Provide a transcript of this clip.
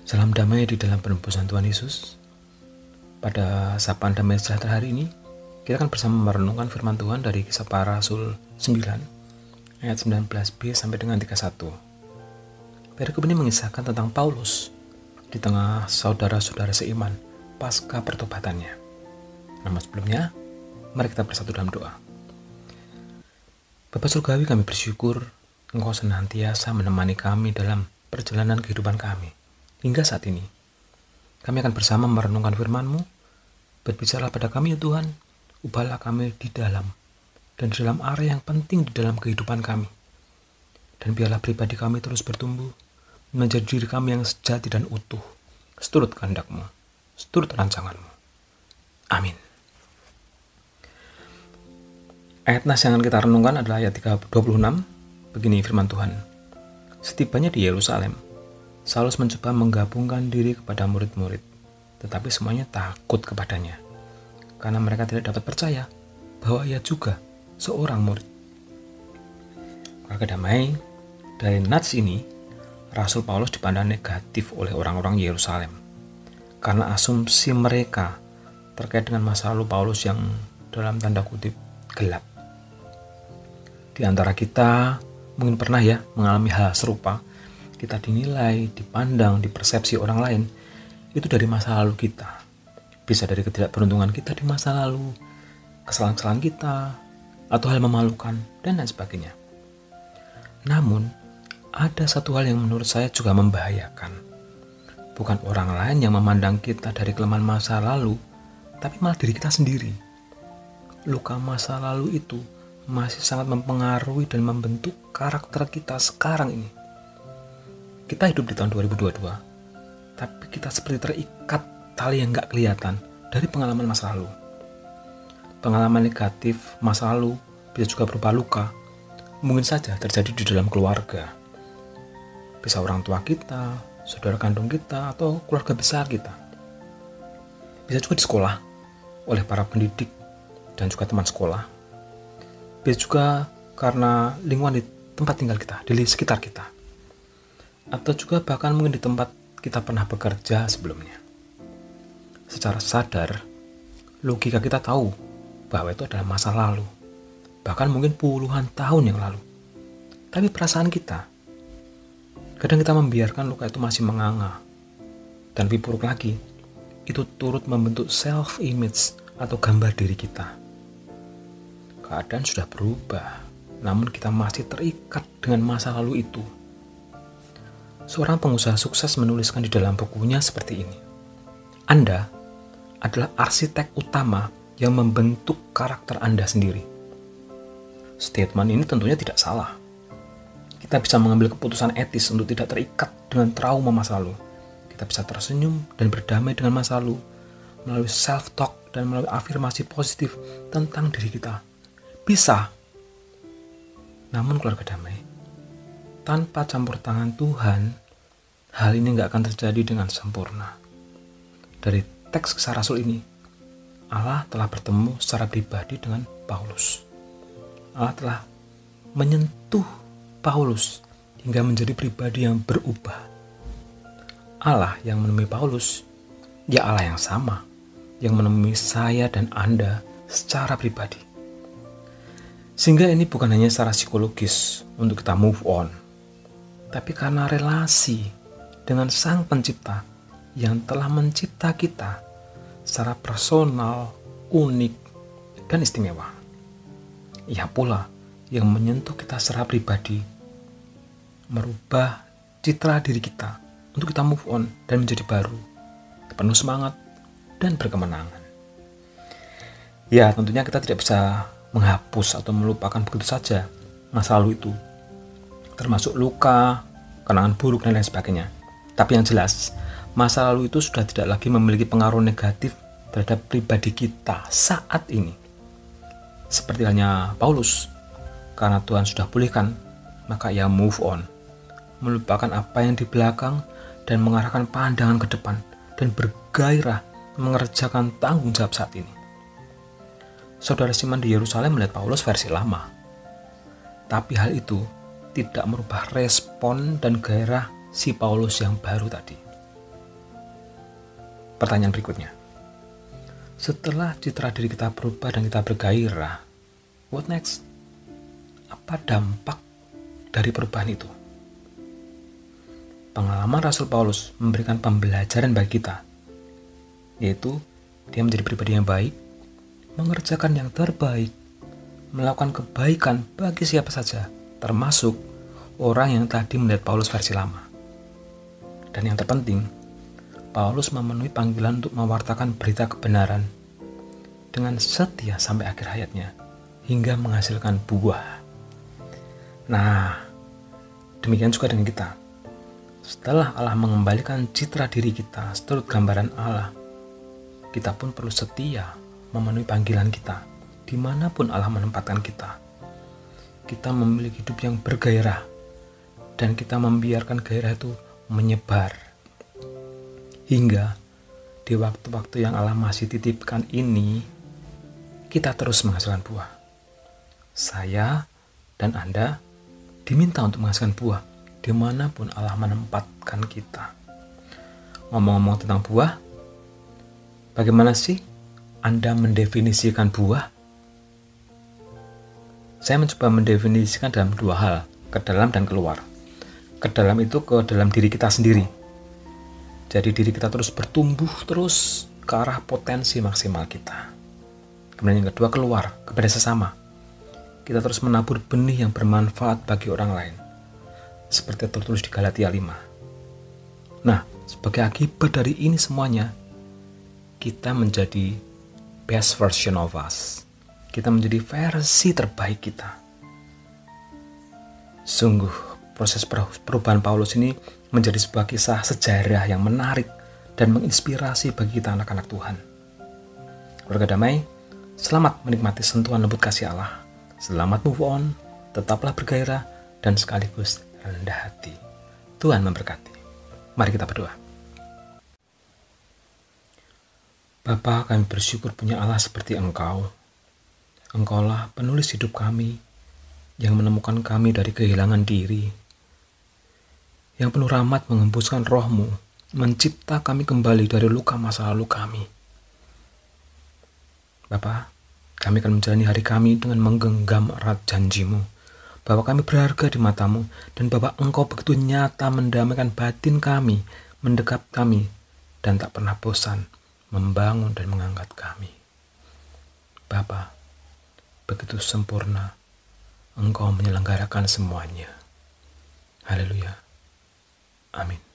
Salam damai di dalam penebusan Tuhan Yesus. Pada sapaan damai sejahtera hari ini, kita akan bersama merenungkan firman Tuhan dari Kisah Para Rasul 9 ayat 19b sampai dengan 31. Perikop ini mengisahkan tentang Paulus di tengah saudara-saudara seiman pasca pertobatannya. Namun sebelumnya, mari kita bersatu dalam doa. Bapa Surgawi, kami bersyukur Engkau senantiasa menemani kami dalam perjalanan kehidupan kami. Hingga saat ini, kami akan bersama merenungkan firman-Mu. Berbicaralah pada kami, ya Tuhan, ubahlah kami di dalam dan di dalam area yang penting di dalam kehidupan kami. Dan biarlah pribadi kami terus bertumbuh, menjadi diri kami yang sejati dan utuh, seturut kehendak-Mu, seturut rancangan-Mu. Amin. Ayat nas yang akan kita renungkan adalah ayat 26. Begini firman Tuhan. Setibanya di Yerusalem, Saulus mencoba menggabungkan diri kepada murid-murid, tetapi semuanya takut kepadanya, karena mereka tidak dapat percaya bahwa ia juga seorang murid. Keluarga damai, dari nats ini, Rasul Paulus dipandang negatif oleh orang-orang Yerusalem, karena asumsi mereka terkait dengan masa lalu Paulus yang dalam tanda kutip gelap. Di antara kita mungkin pernah mengalami hal serupa. Kita dinilai, dipandang, dipersepsi orang lain itu dari masa lalu kita. Bisa dari ketidakberuntungan kita di masa lalu, kesalahan-kesalahan kita, atau hal memalukan, dan lain sebagainya. Namun, ada satu hal yang menurut saya juga membahayakan. Bukan orang lain yang memandang kita dari kelemahan masa lalu, tapi malah diri kita sendiri. Luka masa lalu itu masih sangat mempengaruhi dan membentuk karakter kita sekarang ini. Kita hidup di tahun 2022, tapi kita seperti terikat tali yang gak kelihatan dari pengalaman masa lalu. Pengalaman negatif masa lalu bisa juga berupa luka, mungkin saja terjadi di dalam keluarga. Bisa orang tua kita, saudara kandung kita, atau keluarga besar kita. Bisa juga di sekolah, oleh para pendidik dan juga teman sekolah. Bisa juga karena lingkungan di tempat tinggal kita, di sekitar kita. Atau juga bahkan mungkin di tempat kita pernah bekerja sebelumnya. Secara sadar, logika kita tahu bahwa itu adalah masa lalu, bahkan mungkin puluhan tahun yang lalu. Tapi perasaan kita, kadang kita membiarkan luka itu masih menganga. Dan lebih buruk lagi, itu turut membentuk self-image atau gambar diri kita. Keadaan sudah berubah, namun kita masih terikat dengan masa lalu itu. Seorang pengusaha sukses menuliskan di dalam bukunya seperti ini. Anda adalah arsitek utama yang membentuk karakter Anda sendiri. Statement ini tentunya tidak salah. Kita bisa mengambil keputusan etis untuk tidak terikat dengan trauma masa lalu. Kita bisa tersenyum dan berdamai dengan masa lalu melalui self-talk dan melalui afirmasi positif tentang diri kita. Bisa. Namun keluarga damai, tanpa campur tangan Tuhan, hal ini gak akan terjadi dengan sempurna. Dari teks Kisah Rasul ini, Allah telah bertemu secara pribadi dengan Paulus. Allah telah menyentuh Paulus hingga menjadi pribadi yang berubah. Allah yang menemui Paulus, ya Allah yang sama, yang menemui saya dan Anda secara pribadi. Sehingga ini bukan hanya secara psikologis untuk kita move on, tapi karena relasi dengan Sang Pencipta yang telah mencipta kita secara personal, unik, dan istimewa. Ia pula yang menyentuh kita secara pribadi, merubah citra diri kita untuk kita move on dan menjadi baru, penuh semangat dan berkemenangan. Ya, tentunya kita tidak bisa menghapus atau melupakan begitu saja masa lalu itu, termasuk luka, kenangan buruk dan lain sebagainya. Tapi yang jelas, masa lalu itu sudah tidak lagi memiliki pengaruh negatif terhadap pribadi kita saat ini. Seperti halnya Paulus, karena Tuhan sudah pulihkan, maka ia move on, melupakan apa yang di belakang dan mengarahkan pandangan ke depan dan bergairah mengerjakan tanggung jawab saat ini. Saudara Siman di Yerusalem melihat Paulus versi lama. Tapi hal itu tidak merubah respon dan gairah si Paulus yang baru tadi. pertanyaan berikutnya. Setelah citra diri kita berubah dan kita bergairah, what next? Apa dampak dari perubahan itu? Pengalaman Rasul Paulus memberikan pembelajaran bagi kita, yaitu dia menjadi pribadi yang baik, mengerjakan yang terbaik, melakukan kebaikan bagi siapa saja, termasuk orang yang tadi melihat Paulus versi lama. Dan yang terpenting, Paulus memenuhi panggilan untuk mewartakan berita kebenaran dengan setia sampai akhir hayatnya, hingga menghasilkan buah. Nah, demikian juga dengan kita. Setelah Allah mengembalikan citra diri kita seturut gambaran Allah, kita pun perlu setia memenuhi panggilan kita, dimanapun Allah menempatkan kita. Kita memiliki hidup yang bergairah, dan kita membiarkan gairah itu menyebar. Hingga di waktu-waktu yang Allah masih titipkan ini, kita terus menghasilkan buah. Saya dan Anda diminta untuk menghasilkan buah dimanapun Allah menempatkan kita. Ngomong-ngomong tentang buah, bagaimana sih Anda mendefinisikan buah? Saya mencoba mendefinisikan dalam dua hal, ke dalam dan keluar. Ke dalam itu ke dalam diri kita sendiri. Jadi diri kita terus bertumbuh terus ke arah potensi maksimal kita. Kemudian yang kedua, keluar kepada sesama. Kita terus menabur benih yang bermanfaat bagi orang lain, seperti tertulis di Galatia 5. Nah, sebagai akibat dari ini semuanya, kita menjadi best version of us. Kita menjadi versi terbaik kita. Sungguh, proses perubahan Paulus ini menjadi sebuah kisah sejarah yang menarik dan menginspirasi bagi kita anak-anak Tuhan. Keluarga damai, selamat menikmati sentuhan lembut kasih Allah. Selamat move on, tetaplah bergairah, dan sekaligus rendah hati. Tuhan memberkati. Mari kita berdoa. Bapa, kami bersyukur punya Allah seperti Engkau. Engkaulah penulis hidup kami, yang menemukan kami dari kehilangan diri, yang penuh rahmat mengembuskan roh-Mu, mencipta kami kembali dari luka masa lalu kami. Bapa, kami akan menjalani hari kami dengan menggenggam erat janji-Mu, bahwa kami berharga di mata-Mu, dan bahwa Engkau begitu nyata mendamaikan batin kami, mendekap kami, dan tak pernah bosan membangun dan mengangkat kami. Bapa, begitu sempurna Engkau menyelenggarakan semuanya. Haleluya. Amin.